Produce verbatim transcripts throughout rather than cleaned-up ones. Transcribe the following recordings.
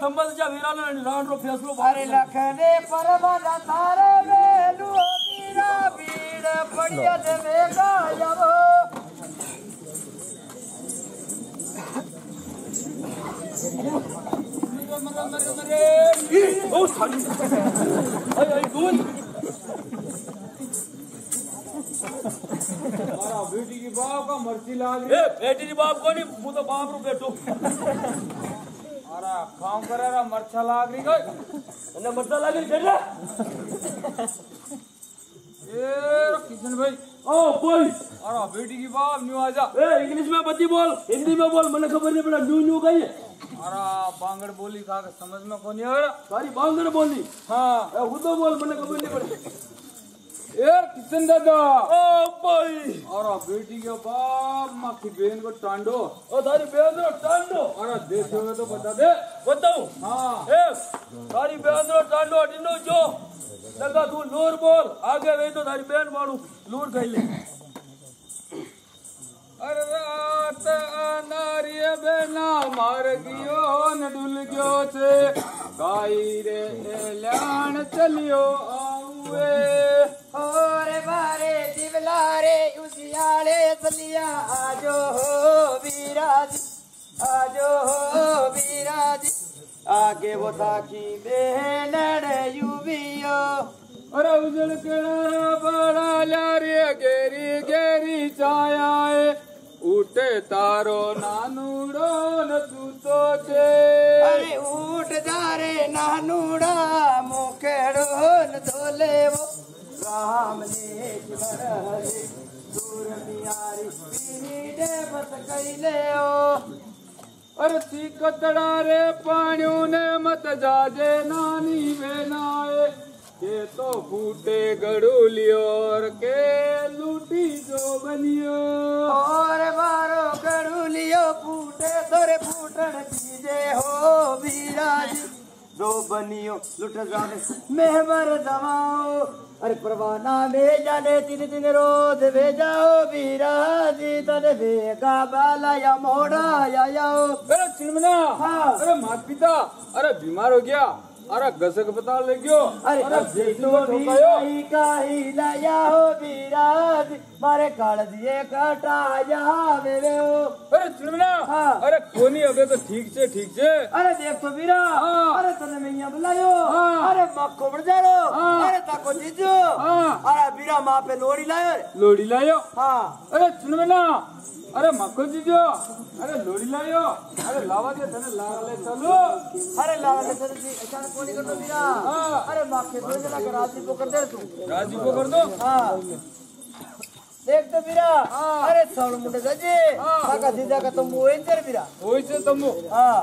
संबंध जा वीराला राण रो फैसलो अरे लखने परवाना थारे वेलू वीरा भीड़ पड़िया दे मेगा जावो मरे मरे मरे ओ साली आई आई कौन हमारा बेटी की बाप का मर्ची लाग रही ए बेटी की बाप को नहीं वो तो बाप रो बेटो अरे काम करे रा मर्चा लाग रही गई ने मर्चा लागे चढ़ा ए किशन भाई ओ बोल अरे बेटी की बाप न्यू आजा ए इंग्लिश में बच्ची बोल हिंदी में बोल मने खबर नहीं पड़ा न्यू न्यू गई अरे बांगड़ बोली खा के समझ में कौन नहीं आ रहा सारी बांगड़ बोली हाँ ए वो तो बोल मने खबर नहीं पड़ी यार किशन दादा ओ भाई अरे बेटी के बाप माँ की बहन को टांडो ओ तारी बहन रो टांडो अरे देखोगे तो बता दे बताऊं हाँ ए तारी बहन रो टांडो डिनो जो लगा तू लूर बोल आगे वे तो तारी बहन मानू लूर खाई ले अरे रात नारिय बेना मार गियो न डुल गयो छे काई रे एलान चलियो आऊए ओरे बारे दिवलारे उसियाले सलिया आजो हो वीराजी आजो हो वीराजी आगे वो ताकी बेनड़ युवियो अरे उजल केड़ा बड़ा लारे गेरी गेरी छायाए उठे तारो नानूड़ो न तूतो छे अरे उठ जा रे नानूड़ा मुखेड़ो न धोले वो राम ने बरहरे दूर नियारी पीड़े बस कैले ओ अरे सीकतड़ा रे पानियों ने मत जाजे नानी बेनाए के तो फूटे गड़ूलियो और के लूटी जो बनियो और बारो गड़ूलियो फूटे तोरे फूटन चीजे हो वीराजी दो बनियो लुट जाने मेहबर दवाओ अरे परवाना में जाने तीन तीन रोज भेजाओ वीराजी तने बेगा बाला या मोड़ा या याओ अरे चिन्मना हाँ। अरे मात पिता अरे बीमार हो गया अरे गसक बता ले गयो अरे जेठो तो ठोकायो भी काही लाया हो वीराजी मारे काट दिए काटा जावे वे हो अरे चिन्मना हाँ। अरे कोनी अबे तो ठीक से ठीक से अरे देख तो वीरा हाँ। अरे तने मैया बुलायो हाँ। अरे मक्को बढ़ जा रो हाँ। अरे ताको जीजो हाँ। अरे वीरा माँ पे लोड़ी लायो लोड़ी लायो हाँ अरे चिन्मना अरे मक्को जीजो अरे लोड़ी लायो अरे लावा दे तने लावा ले चलो अरे लाला ले चल जी ऐसा कोनी कर दो वीरा हाँ। अरे माँ के दो जना के राजी को कर दे तू राजी को कर दो हाँ देख तो वीरा हाँ। अरे सौड़ मुंडे सजे हाँ। काका जीजा का तुम वो इंटर वीरा वही से तुम हाँ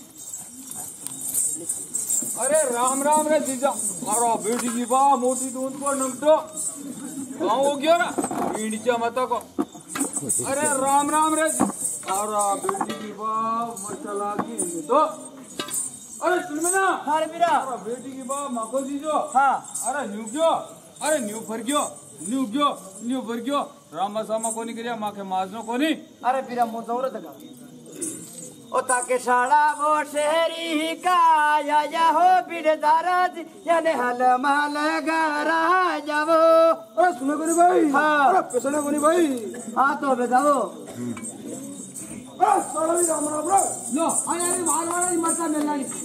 अरे राम राम रे जीजा अरे बेटी की बा मोटी दूध पर नमटो गाँव हो गया ना पीड़िया माता को अरे राम राम रे अरे बेटी की बा मचला की तो अरे सुन में ना हाँ वीरा अरे बेटी की बा माको जीजो हाँ अरे न्यू गयो अरे न्यू फर गयो न्यू गयो न्यू फर गयो रामा सामा कोनी करिया माँ के माजनो कोनी अरे वीरा मुँह दौड़ दगा ओ ताके शाला वो शहरी का या या हो बिरदारा याने हल माल गारा जावो अरे सुने कोनी भाई हाँ। अरे पेसने कोनी भाई हाँ तो बताओ अरे साला भी राम राम रे लो अरे अरे माल वाला ही मरता मिलना नहीं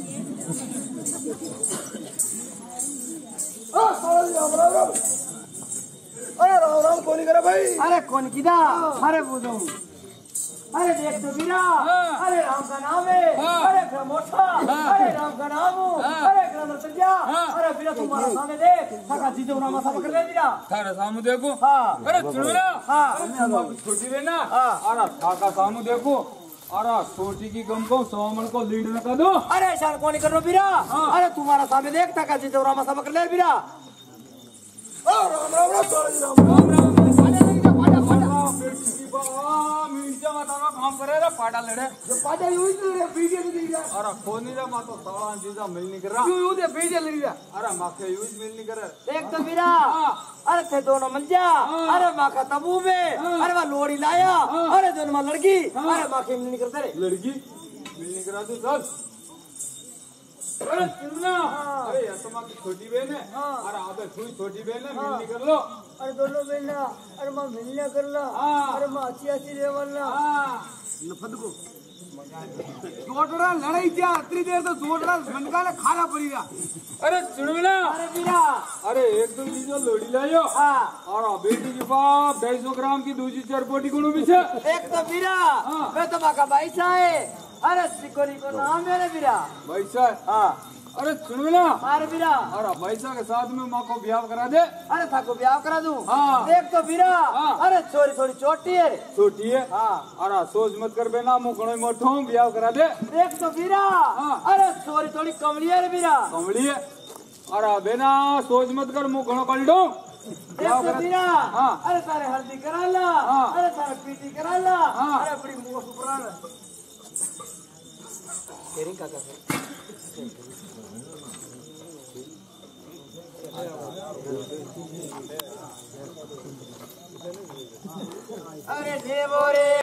अरे साला भी राम राम रे अरे राम राम कोनी करे भाई अरे कौन किदा अरे बुझो अरे देख तो वीरा हाँ। अरे राम का नाम है हाँ। अरे ग्रमोठा हाँ। अरे राम का नाम हो हाँ। अरे ग्रमोठा हाँ। अरे वीरा तुम्हारा सामने देख सका जीजो रामा सब कर ले वीरा थारा सामू देखो हाँ। अरे सुनो ना हाँ। अरे तुम्हारी छोटी बहन ना हाँ। अरे थाका सामू देखो अरे छोटी की गम को सोमन को लीड न कर दो अरे ऐसा कौन नहीं करो वीरा हाँ। अरे तुम्हारा सामने देख सका जीजो रामा सब कर ले वीरा राम राम राम राम राम पाटा पाटा बेटी की बा मिर्चा माता का काम करे रे पाटा लड़े पाजा यूज रे वीडियो दे दिया अरे कोनी रे मातो साला जीजा मिल नहीं कर रहा यू यू दे वीडियो ले लिया अरे माखे यूज मिल नहीं करे देख तो वीरा हाँ। अरे थे दोनों मिल जा हाँ। अरे माँ का तबू में हाँ। अरे वह लोड़ी लाया हाँ। अरे दोनों माँ लड़की हाँ। अरे माँ के मिल नहीं करते रे लड़की मिल नहीं करा तू चल अरे सुनना, अरे यतमा की छोटी बहन है, अरे आबे थोड़ी छोटी बहन है, मिलनी कर लो। अरे दोनों बेलना, अरे माँ मिलने कर ला, हाँ। अरे माँ अच्छी अच्छी रेवलना। हाँ, नफद को जोटड़ा लड़ाई क्या इतनी देर तो जोटड़ा मनका ने खाना पड़ी रहा। अरे सुन ना, अरे बीरा, अरे एक तो लीजिए लोड़ी लाइयो, हाँ। और बेटी की बाप ढाई सौ ग्राम की दूसरी चरपोटी गुणों में से। एक तो बीरा, हाँ। मैं तो माँ का भाई सा है, अरे सिकोरी को नाम मेरे बीरा। भाई साहब, हाँ। अरे सुन ना, अरे बीरा, अरे भाई साहब के साथ में माँ को ब्याह करा दे। अरे था को ब्याह करा दूं। हाँ। देख तो बीरा, हाँ। अरे छोरी थोड़ी छोटी है। छोटी है, हाँ। अरे सोच मत कर बेना, मुँह घणो मोटो हूँ, ब्याह करा दे। देख तो बीरा, हाँ। अरे छोरी थोड़ी कमली है रे बीरा। कमली है, अरे बेना सोच मत कर, मुँह घणो कर दो। देख तो बीरा, हाँ। अरे तारे हल्दी करा ला, हाँ। अरे तारे पीटी करा ला, हाँ। अरे अपनी मुँह सुपरा ला। तेरी का कर अरे देवो रे।